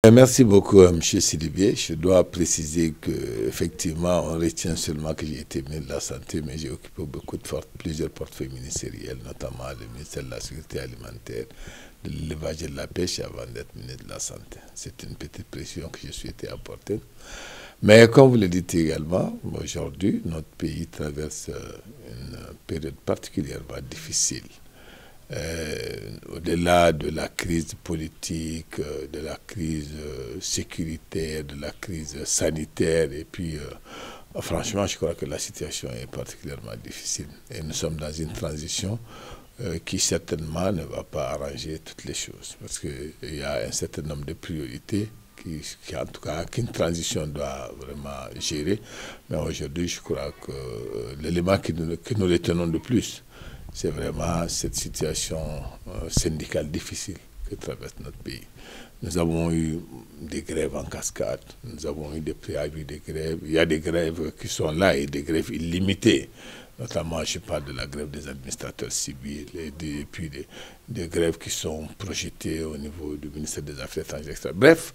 Merci beaucoup, M. Silibier. Je dois préciser qu'effectivement, on retient seulement que j'ai été ministre de la Santé, mais j'ai occupé plusieurs portefeuilles ministériels, notamment le ministère de la Sécurité alimentaire, de l'élevage et de la pêche avant d'être ministre de la Santé. C'est une petite précision que je souhaitais apporter. Mais comme vous le dites également, aujourd'hui, notre pays traverse une période particulièrement difficile. Au-delà de la crise politique, de la crise sécuritaire, de la crise sanitaire, et puis franchement, je crois que la situation est particulièrement difficile. Et nous sommes dans une transition qui certainement ne va pas arranger toutes les choses, parce qu'il y a un certain nombre de priorités en tout cas, qu'une transition doit vraiment gérer. Mais aujourd'hui, je crois que l'élément que nous retenons de plus, c'est vraiment cette situation syndicale difficile que traverse notre pays. Nous avons eu des grèves en cascade, nous avons eu des préavis de grève. Il y a des grèves qui sont là et des grèves illimitées. Notamment, je parle de la grève des administrateurs civils et puis des grèves qui sont projetées au niveau du ministère des Affaires étrangères, etc. Bref,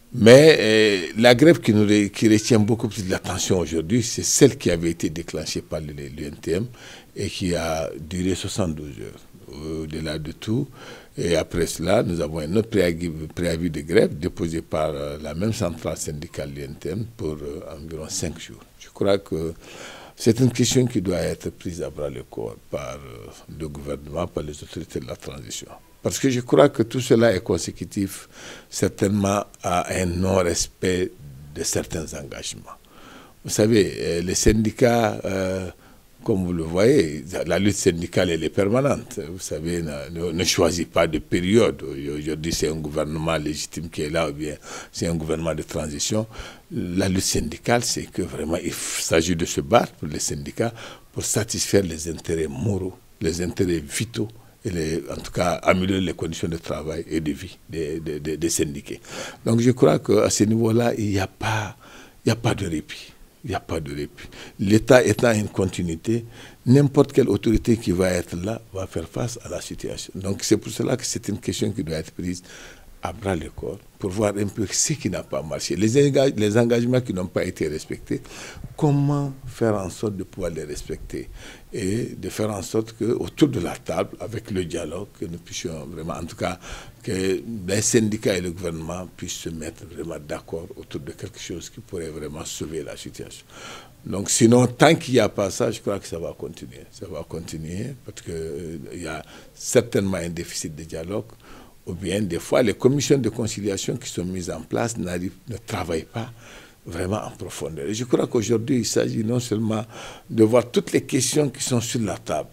mais la grève qui retient beaucoup plus de l'attention aujourd'hui, c'est celle qui avait été déclenchée par l'UNTM et qui a duré 72 heures. Au-delà de tout, et après cela, nous avons un autre préavis de grève déposé par la même centrale syndicale l'UNTM pour environ 5 jours. Je crois que c'est une question qui doit être prise à bras le corps par le gouvernement, par les autorités de la transition. Parce que je crois que tout cela est consécutif certainement à un non-respect de certains engagements. Vous savez, les syndicats, comme vous le voyez, la lutte syndicale, elle est permanente. Vous savez, ne choisit pas de période. Aujourd'hui, c'est un gouvernement légitime qui est là, ou bien c'est un gouvernement de transition. La lutte syndicale, c'est que vraiment, il s'agit de se battre pour les syndicats pour satisfaire les intérêts moraux, les intérêts vitaux, et en tout cas améliorer les conditions de travail et de vie des syndiqués. Donc je crois qu'à ce niveau-là, il n'y a pas de répit. Il n'y a pas de répit. L'État étant une continuité, n'importe quelle autorité qui va être là va faire face à la situation. Donc c'est pour cela que c'est une question qui doit être prise à bras le corps pour voir un peu ce qui n'a pas marché, les engagements qui n'ont pas été respectés, comment faire en sorte de pouvoir les respecter et de faire en sorte qu'autour de la table, avec le dialogue, que nous puissions vraiment, en tout cas, que les syndicats et le gouvernement puissent se mettre vraiment d'accord autour de quelque chose qui pourrait vraiment sauver la situation. Donc sinon, tant qu'il n'y a pas ça, je crois que ça va continuer. Ça va continuer parce qu'il y a certainement un déficit de dialogue. Ou bien, des fois, les commissions de conciliation qui sont mises en place ne travaillent pas vraiment en profondeur. Et je crois qu'aujourd'hui, il s'agit non seulement de voir toutes les questions qui sont sur la table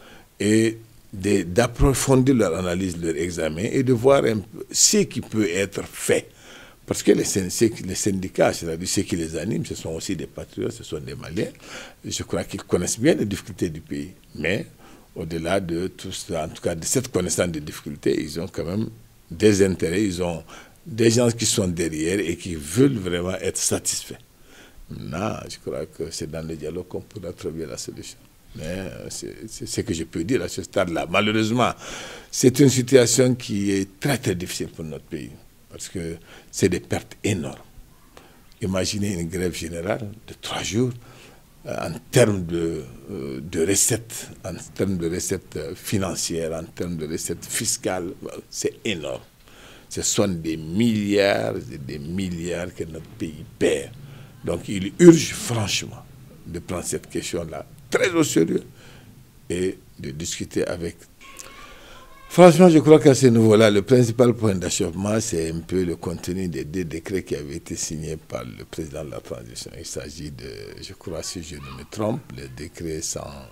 et d'approfondir leur analyse, leur examen et de voir un peu ce qui peut être fait. Parce que les syndicats, c'est-à-dire ceux qui les animent, ce sont aussi des patriotes, ce sont des Maliens. Je crois qu'ils connaissent bien les difficultés du pays. Mais au-delà de tout cela, en tout cas de cette connaissance des difficultés, ils ont quand même des intérêts, ils ont des gens qui sont derrière et qui veulent vraiment être satisfaits. Maintenant, je crois que c'est dans le dialogue qu'on pourra trouver la solution. Mais c'est ce que je peux dire à ce stade-là. Malheureusement, c'est une situation qui est très très difficile pour notre pays, parce que c'est des pertes énormes. Imaginez une grève générale de 3 jours, en termes de recettes, en termes de recettes financières, en termes de recettes fiscales, c'est énorme. Ce sont des milliards et des milliards que notre pays perd. Donc il urge franchement de prendre cette question-là très au sérieux et de discuter avec. Franchement, je crois qu'à ce niveau-là, le principal point d'achoppement, c'est un peu le contenu des 2 décrets qui avaient été signés par le président de la transition. Il s'agit de, je crois, si je ne me trompe, les décrets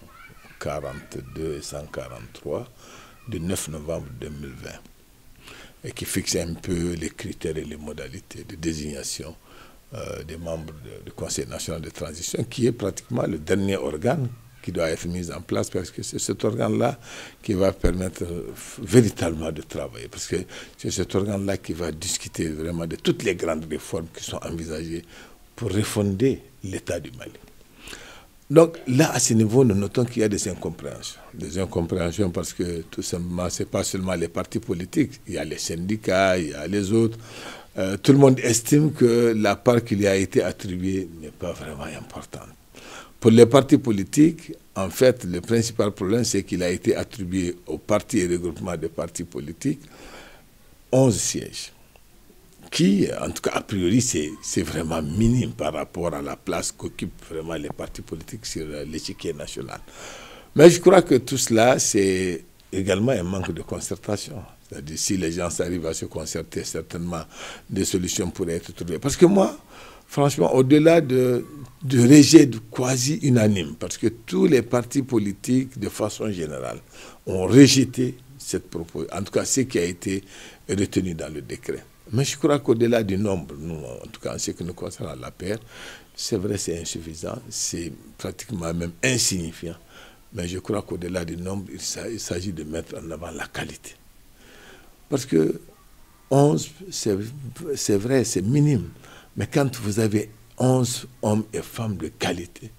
142 et 143 du 9 novembre 2020, et qui fixent un peu les critères et les modalités de désignation des membres du Conseil national de transition, qui est pratiquement le dernier organe qui doit être mise en place, parce que c'est cet organe-là qui va permettre véritablement de travailler, parce que c'est cet organe-là qui va discuter vraiment de toutes les grandes réformes qui sont envisagées pour refonder l'État du Mali. Donc là, à ce niveau, nous notons qu'il y a des incompréhensions. Des incompréhensions parce que tout simplement, ce n'est pas seulement les partis politiques, il y a les syndicats, il y a les autres. tout le monde estime que la part qui lui a été attribuée n'est pas vraiment importante. Pour les partis politiques, en fait, le principal problème, c'est qu'il a été attribué aux partis et regroupements de partis politiques 11 sièges, qui, en tout cas, a priori, c'est vraiment minime par rapport à la place qu'occupent vraiment les partis politiques sur l'échiquier national. Mais je crois que tout cela, c'est également un manque de concertation. C'est-à-dire, si les gens arrivent à se concerter, certainement, des solutions pourraient être trouvées. Parce que moi, franchement, au-delà de rejet quasi unanime, parce que tous les partis politiques, de façon générale, ont rejeté cette proposition, en tout cas ce qui a été retenu dans le décret. Mais je crois qu'au-delà du nombre, nous, en tout cas en ce qui nous concerne la paix, c'est vrai, c'est insuffisant, c'est pratiquement même insignifiant. Mais je crois qu'au-delà du nombre, il s'agit de mettre en avant la qualité. Parce que 11, c'est vrai, c'est minime. Mais quand vous avez 11 hommes et femmes de qualité,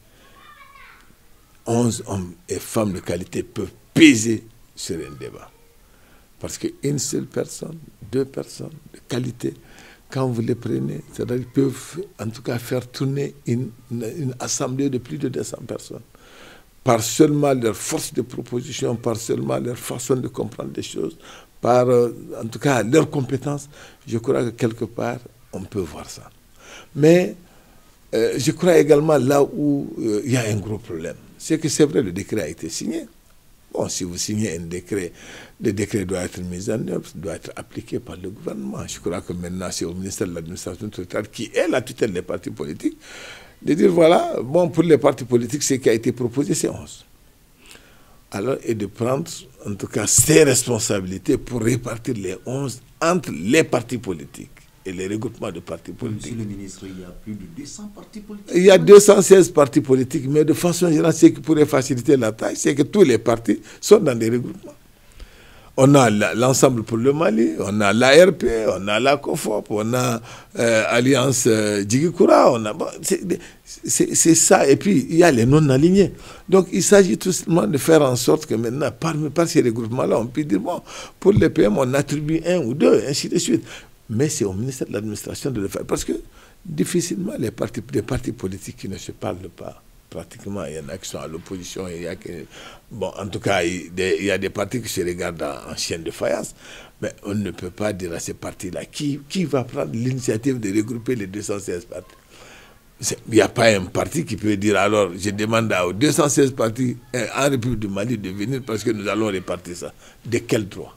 11 hommes et femmes de qualité peuvent peser sur un débat. Parce qu'une seule personne, 2 personnes de qualité, quand vous les prenez, c'est-à-dire qu'ils peuvent en tout cas faire tourner une assemblée de plus de 200 personnes. Par seulement leur force de proposition, par seulement leur façon de comprendre les choses, par en tout cas leurs compétences, je crois que quelque part, on peut voir ça. Mais je crois également là où il y a un gros problème, c'est que c'est vrai, le décret a été signé. Bon, si vous signez un décret, le décret doit être mis en œuvre, doit être appliqué par le gouvernement. Je crois que maintenant, c'est au ministère de l'administration territoriale, qui est la tutelle des partis politiques, de dire, voilà, bon, pour les partis politiques, ce qui a été proposé, c'est 11. Alors, et de prendre, en tout cas, ses responsabilités pour répartir les 11 entre les partis politiques et les regroupements de partis politiques. Monsieur le ministre, il y a plus de 200 partis politiques. Il y a 216 partis politiques, mais de façon générale, ce qui pourrait faciliter la tâche, c'est que tous les partis sont dans des regroupements. On a l'ensemble pour le Mali, on a l'ARP, on a la COFOP, on a Alliance Djigikura, on a... Bon, c'est ça, et puis il y a les non-alignés. Donc il s'agit tout simplement de faire en sorte que maintenant, par ces regroupements-là, on peut dire, bon, pour les PM, on attribue 1 ou 2, ainsi de suite. Mais c'est au ministère de l'administration de le faire. Parce que difficilement, les partis politiques qui ne se parlent pas, pratiquement, il y en a qui sont à l'opposition. Bon, en tout cas, il y a des partis qui se regardent en chien de faïence. Mais on ne peut pas dire à ces partis-là qui va prendre l'initiative de regrouper les 216 partis. Il n'y a pas un parti qui peut dire, alors, je demande aux 216 partis en République du Mali de venir parce que nous allons répartir ça. De quel droit?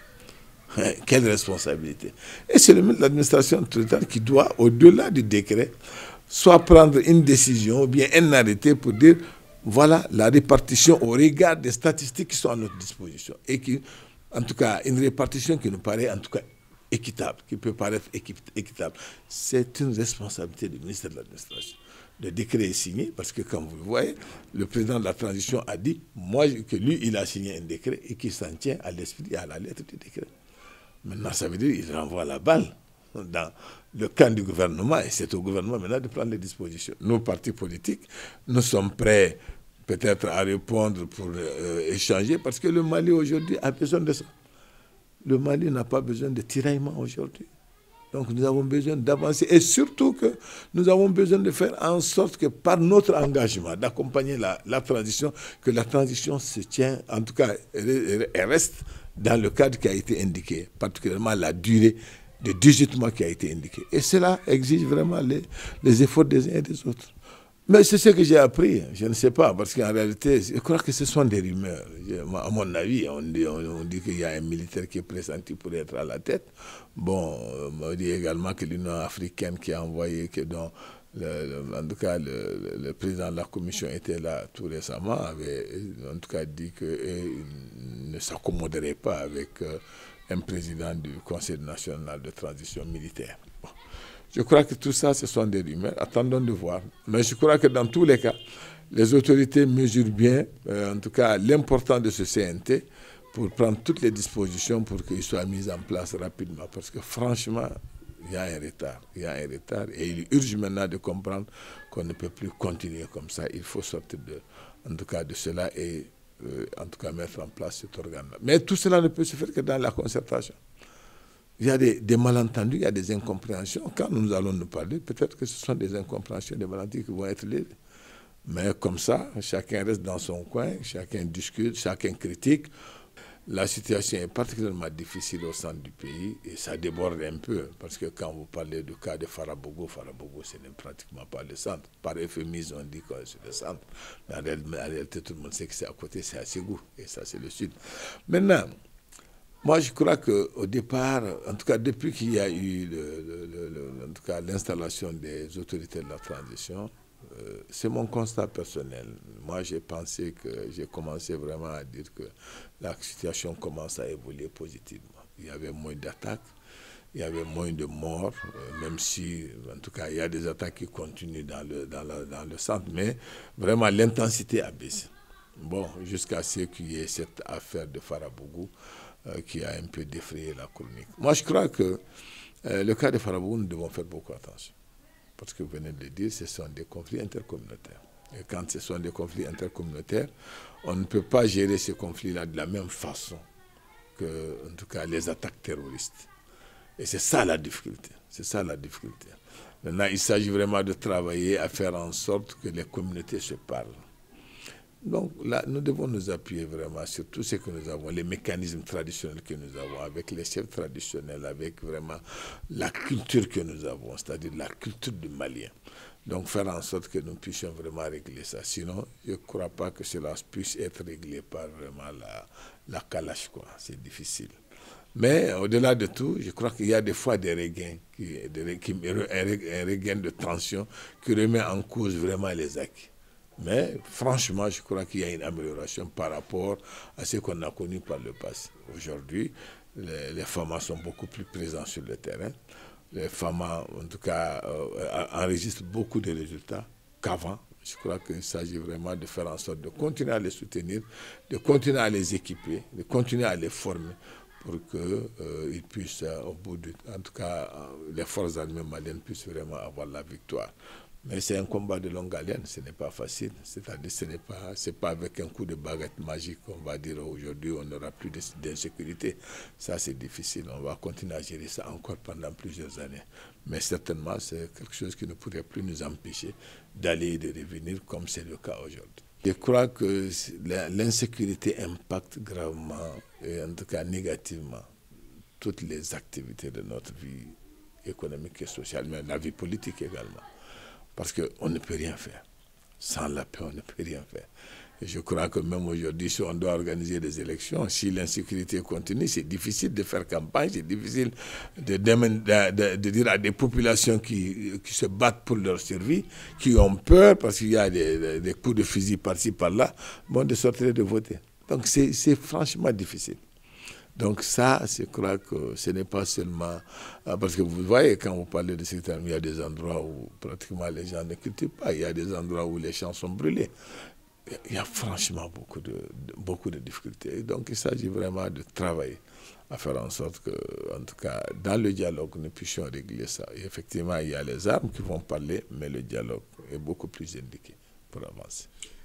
Quelle responsabilité? Et c'est le ministre de l'administration territoriale qui doit, au-delà du décret, soit prendre une décision ou bien un arrêté pour dire, voilà la répartition au regard des statistiques qui sont à notre disposition. Et qui, en tout cas, une répartition qui nous paraît en tout cas équitable, qui peut paraître équitable. C'est une responsabilité du ministère de l'administration. Le décret est signé parce que, comme vous le voyez, le président de la transition a dit, que lui, il a signé un décret et qu'il s'en tient à l'esprit et à la lettre du décret. Maintenant, ça veut dire qu'il renvoie la balle dans le camp du gouvernement et c'est au gouvernement maintenant de prendre les dispositions. Nos partis politiques, nous sommes prêts peut-être à répondre pour échanger parce que le Mali aujourd'hui a besoin de ça. Le Mali n'a pas besoin de tiraillement aujourd'hui. Donc nous avons besoin d'avancer et surtout que nous avons besoin de faire en sorte que par notre engagement d'accompagner la transition, que la transition se tient, en tout cas, et reste dans le cadre qui a été indiqué, particulièrement la durée de 18 mois qui a été indiquée. Et cela exige vraiment les efforts des uns et des autres. Mais c'est ce que j'ai appris, je ne sais pas, parce qu'en réalité, je crois que ce sont des rumeurs. À mon avis, on dit qu'il y a un militaire qui est pressenti pour être à la tête. Bon, on dit également que l'Union africaine qui a envoyé, que dans en tout cas le président de la commission était là tout récemment, avait en tout cas dit qu'il ne s'accommoderait pas avec un président du Conseil national de transition militaire. Bon. Je crois que tout ça, ce sont des rumeurs. Attendons de voir. Mais je crois que dans tous les cas, les autorités mesurent bien, en tout cas, l'importance de ce CNT pour prendre toutes les dispositions pour qu'il soit mis en place rapidement. Parce que franchement, il y a un retard. Il y a un retard et il urge maintenant de comprendre qu'on ne peut plus continuer comme ça. Il faut sortir en tout cas de cela et en tout cas mettre en place cet organe-là. Mais tout cela ne peut se faire que dans la concertation. Il y a des malentendus, il y a des incompréhensions. Quand nous allons nous parler, peut-être que ce sont des incompréhensions, des malentendus qui vont être lésés. Mais comme ça, chacun reste dans son coin, chacun discute, chacun critique. La situation est particulièrement difficile au centre du pays et ça déborde un peu. Parce que quand vous parlez du cas de Farabougou, ce n'est pratiquement pas le centre. Par euphémisme, on dit que c'est le centre. Mais en réalité, tout le monde sait que c'est à côté, c'est à Ségou. Et ça, c'est le sud. Maintenant, moi, je crois qu'au départ, en tout cas, depuis qu'il y a eu en tout cas, l'installation des autorités de la transition, c'est mon constat personnel. Moi, j'ai commencé vraiment à dire que la situation commence à évoluer positivement. Il y avait moins d'attaques, il y avait moins de morts, même si, en tout cas, il y a des attaques qui continuent dans le centre, mais vraiment l'intensité a baissé. Bon, jusqu'à ce qu'il y ait cette affaire de Farabougou qui a un peu défrayé la chronique. Moi, je crois que le cas de Farabougou, nous devons faire beaucoup attention. Parce que vous venez de le dire, ce sont des conflits intercommunautaires. Et quand ce sont des conflits intercommunautaires, on ne peut pas gérer ces conflits-là de la même façon que, en tout cas, les attaques terroristes. Et c'est ça la difficulté. C'est ça la difficulté. Maintenant, il s'agit vraiment de travailler à faire en sorte que les communautés se parlent. Donc là, nous devons nous appuyer vraiment sur tout ce que nous avons, les mécanismes traditionnels que nous avons, avec les chefs traditionnels, avec vraiment la culture que nous avons, c'est-à-dire la culture du Malien. Donc faire en sorte que nous puissions vraiment régler ça. Sinon, je ne crois pas que cela puisse être réglé par vraiment la calache, quoi. C'est difficile. Mais au-delà de tout, je crois qu'il y a des fois des regains, un regain de tension qui remet en cause vraiment les acquis. Mais franchement, je crois qu'il y a une amélioration par rapport à ce qu'on a connu par le passé. Aujourd'hui, les FAMA sont beaucoup plus présents sur le terrain. Les FAMA, en tout cas, enregistrent beaucoup de résultats qu'avant. Je crois qu'il s'agit vraiment de faire en sorte de continuer à les soutenir, de continuer à les équiper, de continuer à les former pour qu'ils puissent, au bout de... En tout cas, les forces armées maliennes puissent vraiment avoir la victoire. Mais c'est un combat de longue haleine, ce n'est pas facile. C'est-à-dire c'est pas avec un coup de baguette magique qu'on va dire aujourd'hui on n'aura plus d'insécurité. Ça c'est difficile, on va continuer à gérer ça encore pendant plusieurs années. Mais certainement c'est quelque chose qui ne pourrait plus nous empêcher d'aller et de revenir comme c'est le cas aujourd'hui. Je crois que l'insécurité impacte gravement, et en tout cas négativement, toutes les activités de notre vie économique et sociale, mais la vie politique également. Parce qu'on ne peut rien faire. Sans la paix, on ne peut rien faire. Et je crois que même aujourd'hui, si on doit organiser des élections, si l'insécurité continue, c'est difficile de faire campagne, c'est difficile de dire à des populations qui se battent pour leur survie, qui ont peur parce qu'il y a des coups de fusil par-ci, par-là, bon, de sortir de voter. Donc c'est franchement difficile. Donc ça, je crois que ce n'est pas seulement... Parce que vous voyez, quand vous parlez de sécurité, il y a des endroits où pratiquement les gens ne cultivent pas. Il y a des endroits où les champs sont brûlés. Il y a franchement beaucoup de difficultés. Donc il s'agit vraiment de travailler à faire en sorte que, en tout cas, dans le dialogue, nous puissions régler ça. Et effectivement, il y a les armes qui vont parler, mais le dialogue est beaucoup plus indiqué pour avancer.